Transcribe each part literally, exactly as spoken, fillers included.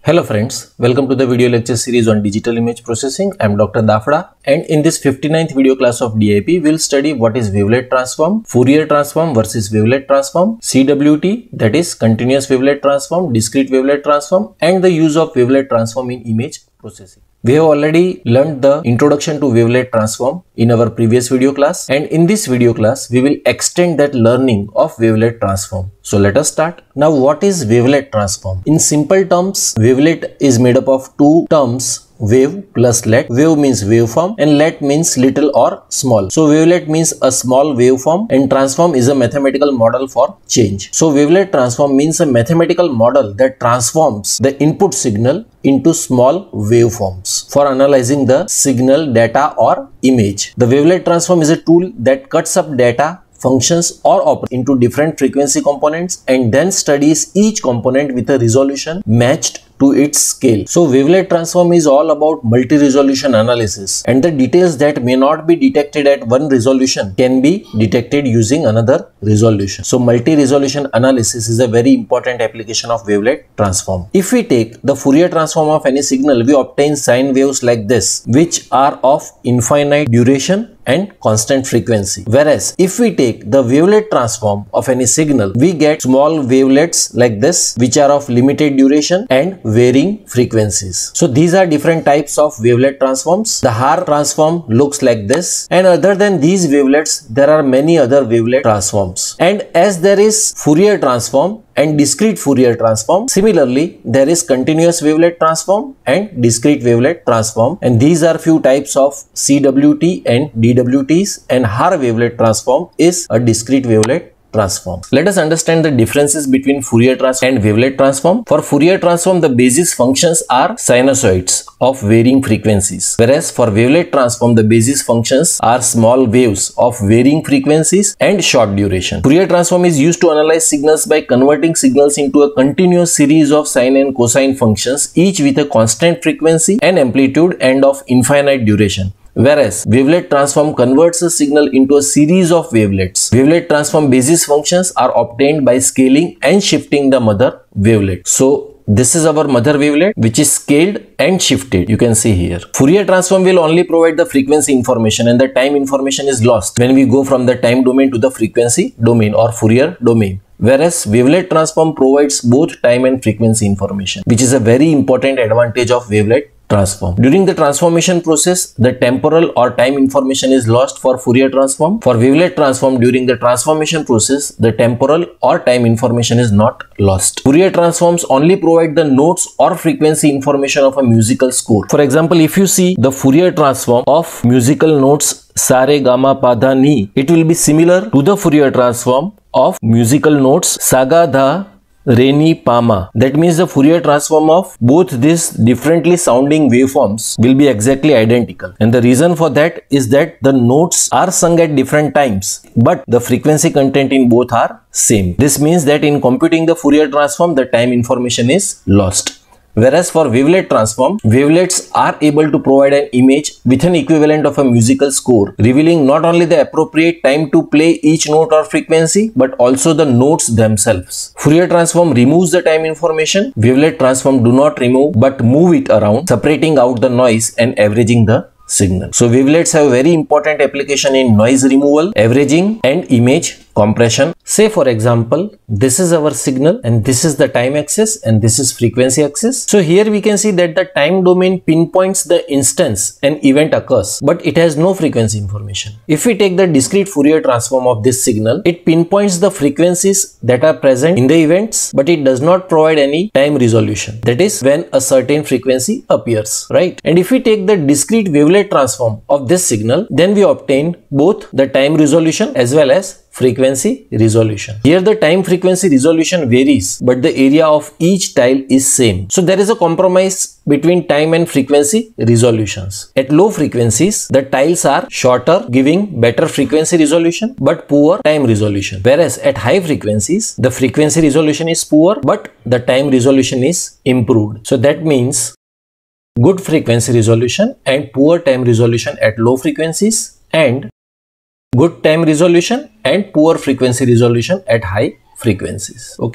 Hello friends, welcome to the video lecture series on digital image processing. I am Doctor Dafda, and in this fifty-ninth video class of D I P, we will study what is wavelet transform, Fourier transform versus wavelet transform, C W T, that is continuous wavelet transform, discrete wavelet transform, and the use of wavelet transform in image processing. We have already learned the introduction to wavelet transform in our previous video class, and in this video class we will extend that learning of wavelet transform. So let us start. Now what is wavelet transform? In simple terms, wavelet is made up of two terms, wave plus let. Wave means waveform and let means little or small. So wavelet means a small waveform and transform is a mathematical model for change. So wavelet transform means a mathematical model that transforms the input signal into small waveforms for analyzing the signal, data or image. The wavelet transform is a tool that cuts up data, functions or operations into different frequency components and then studies each component with a resolution matched to its scale. So wavelet transform is all about multi-resolution analysis, and the details that may not be detected at one resolution can be detected using another resolution. So multi-resolution analysis is a very important application of wavelet transform. If we take the Fourier transform of any signal, we obtain sine waves like this, which are of infinite duration and constant frequency. Whereas if we take the wavelet transform of any signal, we get small wavelets like this, which are of limited duration and varying frequencies. So these are different types of wavelet transforms. The Haar transform looks like this, and other than these wavelets, there are many other wavelet transforms. And as there is Fourier transform and discrete Fourier transform, similarly there is continuous wavelet transform and discrete wavelet transform, and these are few types of C W T and D W Ts, and Haar wavelet transform is a discrete wavelet transform. Let us understand the differences between Fourier transform and wavelet transform. For Fourier transform, the basis functions are sinusoids of varying frequencies, whereas for wavelet transform, the basis functions are small waves of varying frequencies and short duration. Fourier transform is used to analyze signals by converting signals into a continuous series of sine and cosine functions, each with a constant frequency and amplitude and of infinite duration. Whereas wavelet transform converts a signal into a series of wavelets. Wavelet transform basis functions are obtained by scaling and shifting the mother wavelet. So this is our mother wavelet, which is scaled and shifted. You can see here. Fourier transform will only provide the frequency information, and the time information is lost when we go from the time domain to the frequency domain or Fourier domain. Whereas wavelet transform provides both time and frequency information, which is a very important advantage of wavelet transform. During the transformation process, the temporal or time information is lost for Fourier transform. For wavelet transform, during the transformation process, the temporal or time information is not lost. Fourier transforms only provide the notes or frequency information of a musical score. For example, if you see the Fourier transform of musical notes sa re ga ma pa dha ni, it will be similar to the Fourier transform of musical notes sa ga dha re ni pa ma. That means the Fourier transform of both these differently sounding waveforms will be exactly identical, and the reason for that is that the notes are sung at different times, but the frequency content in both are same. This means that in computing the Fourier transform, the time information is lost. Whereas for wavelet transform, wavelets are able to provide an image with an equivalent of a musical score, revealing not only the appropriate time to play each note or frequency, but also the notes themselves. Fourier transform removes the time information. Wavelet transform do not remove but move it around, separating out the noise and averaging the signal. So wavelets have very important application in noise removal, averaging and image compression. Say for example, this is our signal and this is the time axis and this is frequency axis. So here we can see that the time domain pinpoints the instance an event occurs, but it has no frequency information. If we take the discrete Fourier transform of this signal, it pinpoints the frequencies that are present in the events, but it does not provide any time resolution. That is when a certain frequency appears, right? And if we take the discrete wavelet transform of this signal, then we obtain both the time resolution as well as frequency resolution. Here the time frequency resolution varies, but the area of each tile is same. So there is a compromise between time and frequency resolutions. At low frequencies, the tiles are shorter, giving better frequency resolution but poor time resolution. Whereas at high frequencies, the frequency resolution is poor but the time resolution is improved. So that means good frequency resolution and poor time resolution at low frequencies, and good time resolution and poor frequency resolution at high frequencies. Okay.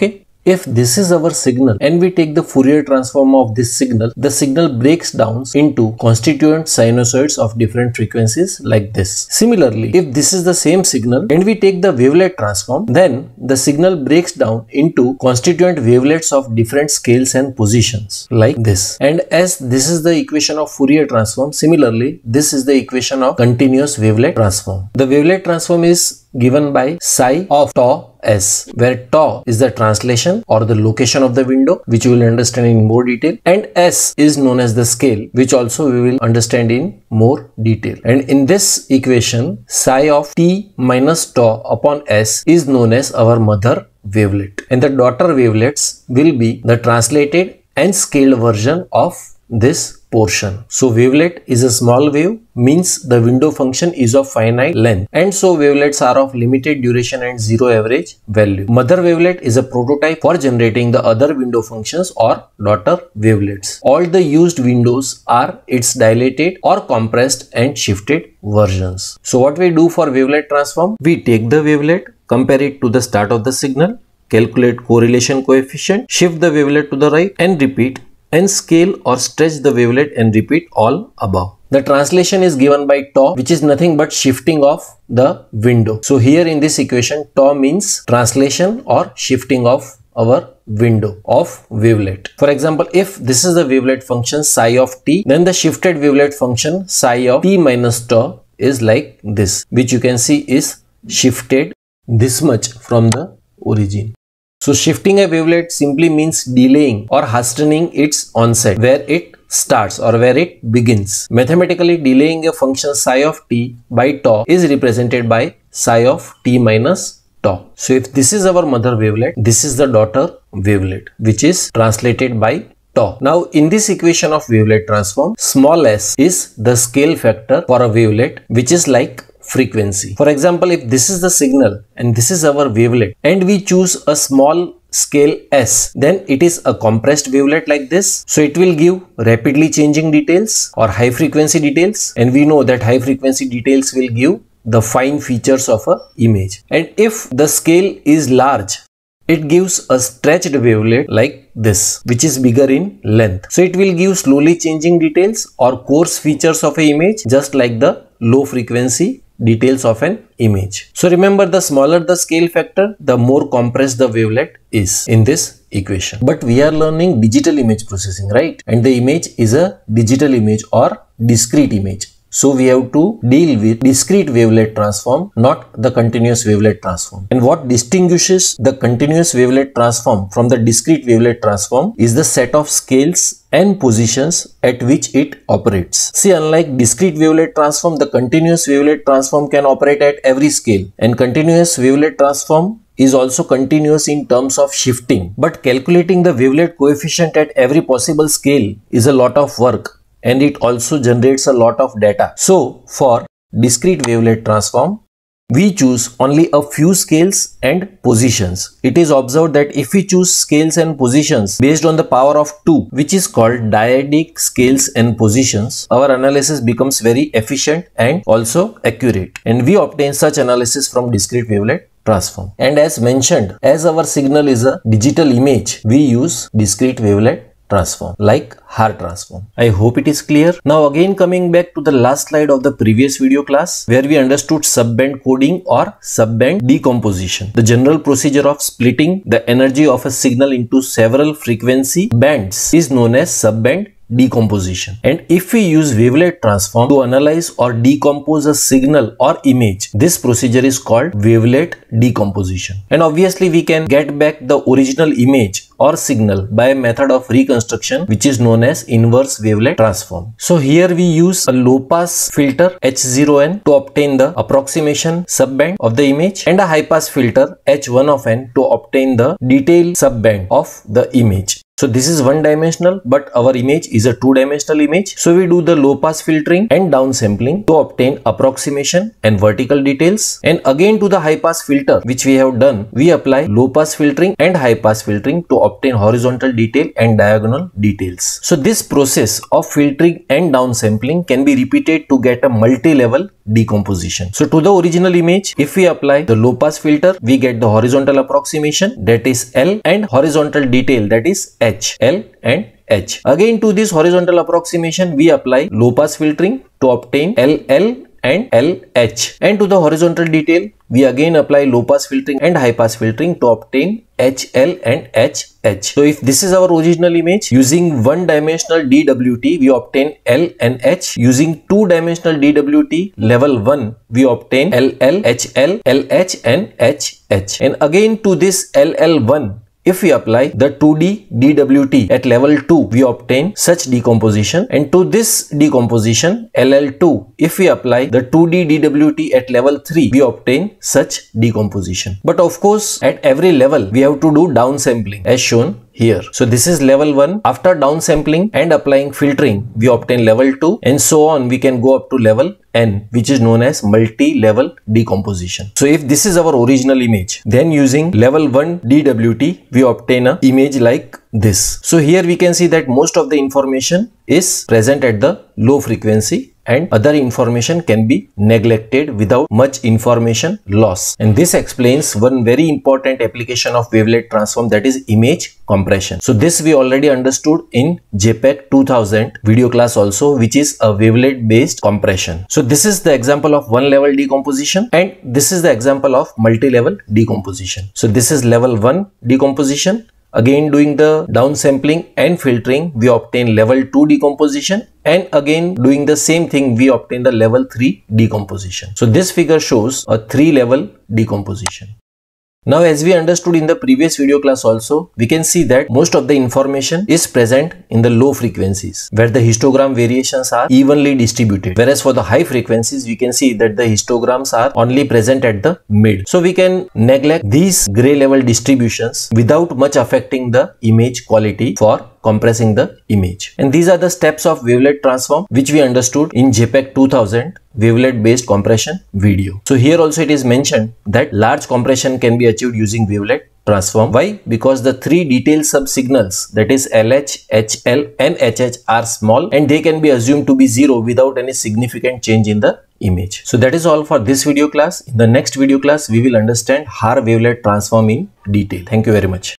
if this is our signal and we take the Fourier transform of this signal, the signal breaks down into constituent sinusoids of different frequencies like this. Similarly, if this is the same signal and we take the wavelet transform, then the signal breaks down into constituent wavelets of different scales and positions like this. And as this is the equation of Fourier transform, similarly this is the equation of continuous wavelet transform. The wavelet transform is given by psi of tau s, where tau is the translation or the location of the window, which we will understand in more detail, and s is known as the scale, which also we will understand in more detail. And in this equation, psi of t minus tau upon s is known as our mother wavelet, and the daughter wavelets will be the translated and scaled version of this portion. So wavelet is a small wave, means the window function is of finite length, and so wavelets are of limited duration and zero average value. Mother wavelet is a prototype for generating the other window functions or daughter wavelets. All the used windows are its dilated or compressed and shifted versions. So what we do for wavelet transform? We take the wavelet, compare it to the start of the signal, calculate correlation coefficient, shift the wavelet to the right and repeat, and scale or stretch the wavelet and repeat all above. The translation is given by tau, which is nothing but shifting of the window. So here in this equation, tau means translation or shifting of our window of wavelet. For example, if this is the wavelet function psi of t, then the shifted wavelet function psi of t minus tau is like this, which you can see is shifted this much from the origin. So shifting a wavelet simply means delaying or hastening its onset, where it starts or where it begins. Mathematically, delaying a function psi of t by tau is represented by psi of t minus tau. So if this is our mother wavelet, this is the daughter wavelet, which is translated by tau. Now in this equation of wavelet transform, small s is the scale factor for a wavelet, which is like frequency. For example, if this is the signal and this is our wavelet and we choose a small scale s, then it is a compressed wavelet like this. So it will give rapidly changing details or high frequency details, and we know that high frequency details will give the fine features of a image. And if the scale is large, it gives a stretched wavelet like this, which is bigger in length. So it will give slowly changing details or coarse features of an image, just like the low frequency details of an image. So remember, the smaller the scale factor, the more compressed the wavelet is in this equation. But we are learning digital image processing, right? And the image is a digital image or discrete image. So we have to deal with discrete wavelet transform, not the continuous wavelet transform. And what distinguishes the continuous wavelet transform from the discrete wavelet transform is the set of scales and positions at which it operates. See, unlike discrete wavelet transform, the continuous wavelet transform can operate at every scale, and continuous wavelet transform is also continuous in terms of shifting. But calculating the wavelet coefficient at every possible scale is a lot of work, and it also generates a lot of data. So for discrete wavelet transform, we choose only a few scales and positions. It is observed that if we choose scales and positions based on the power of two, which is called dyadic scales and positions, our analysis becomes very efficient and also accurate. And we obtain such analysis from discrete wavelet transform. And as mentioned, as our signal is a digital image, we use discrete wavelet transform like Haar transform. I hope it is clear. Now again, coming back to the last slide of the previous video class, where we understood subband coding or subband decomposition, the general procedure of splitting the energy of a signal into several frequency bands is known as subband decomposition. And if we use wavelet transform to analyze or decompose a signal or image, this procedure is called wavelet decomposition. And obviously we can get back the original image or signal by a method of reconstruction, which is known as inverse wavelet transform. So here we use a low pass filter H zero N to obtain the approximation subband of the image, and a high pass filter H one of N to obtain the detailed subband of the image. So this is one dimensional, but our image is a two dimensional image. So we do the low pass filtering and downsampling to obtain approximation and vertical details. And again to the high pass filter which we have done, we apply low pass filtering and high pass filtering to obtain horizontal detail and diagonal details. So this process of filtering and downsampling can be repeated to get a multi-level decomposition. So to the original image, if we apply the low pass filter, we get the horizontal approximation, that is L, and horizontal detail, that is H. L and H. Again to this horizontal approximation, we apply low pass filtering to obtain L L and L H. And to the horizontal detail, we again apply low pass filtering and high pass filtering to obtain H L and H H. So if this is our original image, using one dimensional D W T, we obtain L and H. Using two dimensional D W T level one, we obtain L L, H L, L H and H H. And again to this L L one, if we apply the two D D W T at level two, we obtain such decomposition. And to this decomposition L L two, if we apply the two D D W T at level three, we obtain such decomposition. But of course, at every level, we have to do downsampling as shown here. So this is level one. After downsampling and applying filtering, we obtain level two, and so on. We can go up to level N, which is known as multi-level decomposition. So if this is our original image, then using level one D W T, we obtain an image like this. So here we can see that most of the information is present at the low frequency, and other information can be neglected without much information loss. And this explains one very important application of wavelet transform, that is image compression. So this we already understood in JPEG two thousand video class also, which is a wavelet based compression. So this is the example of one level decomposition, and this is the example of multi-level decomposition. So this is level one decomposition. Again doing the downsampling and filtering, we obtain level two decomposition, and again doing the same thing, we obtain the level three decomposition. So this figure shows a three level decomposition. Now, as we understood in the previous video class also, we can see that most of the information is present in the low frequencies, where the histogram variations are evenly distributed. Whereas for the high frequencies, we can see that the histograms are only present at the mid. So we can neglect these gray level distributions without much affecting the image quality for compressing the image. And these are the steps of wavelet transform which we understood in JPEG two thousand wavelet based compression video. So here also it is mentioned that large compression can be achieved using wavelet transform. Why? Because the three detailed subsignals, that is L H, H L and H H, are small, and they can be assumed to be zero without any significant change in the image. So that is all for this video class. In the next video class, we will understand Haar wavelet transform in detail. Thank you very much.